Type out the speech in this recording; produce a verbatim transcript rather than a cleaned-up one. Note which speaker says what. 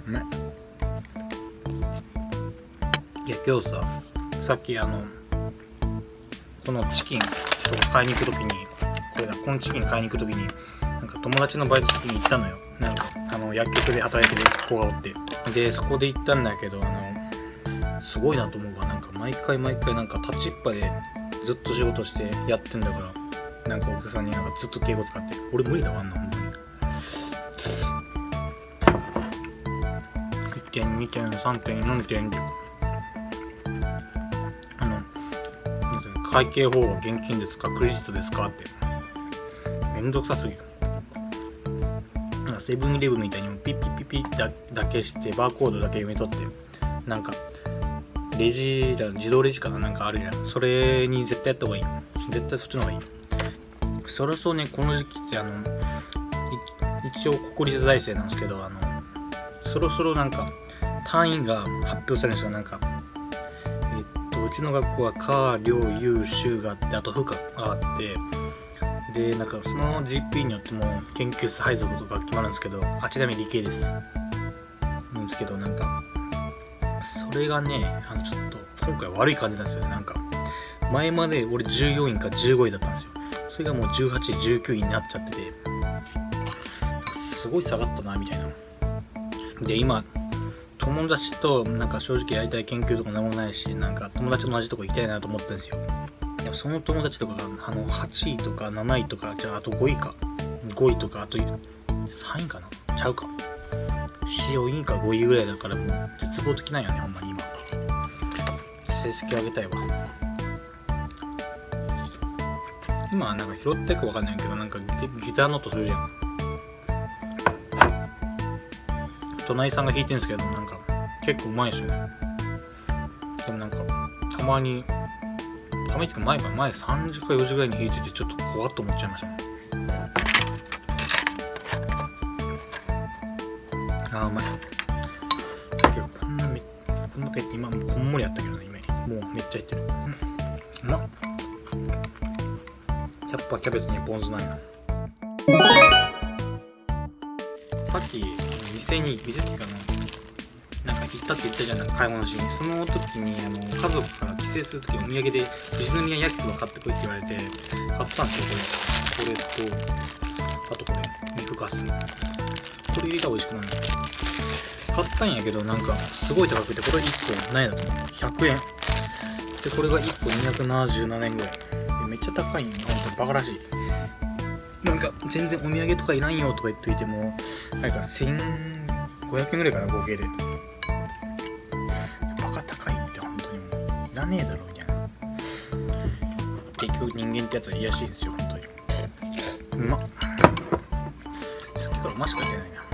Speaker 1: うまい。いや今日さ、さっきあのこのチキンとか買いに行くときに、これだ、このチキン買いに行くときになんか友達のバイト先に行ったのよ。なんかあの薬局で働いてる子がおって、でそこで行ったんだけど、あのすごいなと思うわ。なんか毎回毎回なんか立ちっぱでずっと仕事してやってんだから、なんかお客さんになんかずっと敬語使って、俺無理だわあんな。本当にいってんにてんさんてんよんてんあの会計方は現金ですかクレジットですかってめんどくさすぎる。なんかセブンイレブンみたいにピッピッピッピッ だ, だけしてバーコードだけ読み取って、なんかレジじゃ自動レジかな、なんかあるじゃん。それに絶対やった方がいい。絶対そっちの方がいい。そろそろね、この時期ってあの一応国立大生なんですけど、あのそろそろなんか単位が発表されるんですよ。なんかえっとうちの学校は科領有修があって、あと負荷があって、でなんかその ジーピー によっても研究室配属とか決まるんですけど、あちなみに理系ですなんですけど、なんかそれがね、あのちょっと今回悪い感じなんですよね。なんか前まで俺従業員かじゅうごいだったんですよ。それがもうじゅうはちいじゅうきゅういになっちゃってて、すごい下がったなみたいな。で今友達となんか正直やりたい研究とか何もないし、なんか友達と同じとこ行きたいなと思ってるんですよ。でもその友達とかがあのはちいとかなないとか、じゃああとごいかごいとか、あとさんいかな、ちゃうかよんいかごいぐらいだから、もう絶望的なんよねほんまに。今成績上げたいわ。今はなんか拾っていくか分かんないけど、なんか ギ, ギターの音するじゃん。隣さんが弾いてるんですけど、なんか結構うまいですよね。でもなんかたまにたまにっていうか前か前さんじかよじぐらいに弾いてて、ちょっと怖っと思っちゃいましたね。あーうまい。だけどこんなめこんなか言って今もうこんもりやったけどね、今もうめっちゃいってる。うまっ。やっぱキャベツにポン酢なんや。さっき店に店っていうかな、なんか行ったって言ったじゃん、なんか買い物しに。その時にあの家族から帰省する時にお土産で富士宮焼きそば買ってこいって言われて買ったんですよ。これこれとあとこれ肉かす、これ入れたら美味しくなる。買ったんやけど、なんかすごい高くて、これいっこ何円だと思う、ひゃくえんで、これがいっこにひゃくななじゅうななえんぐらいで、めっちゃ高いんよ。ほんとバカらしい。なんか全然お土産とかいらんよとか言っといても、なんかせんごひゃくえんぐらいかな合計で。バカ高いって本当にもういらねえだろみたいな。結局人間ってやつは癒やしいですよ本当に。うまっ。さっきからうましか言ってないな。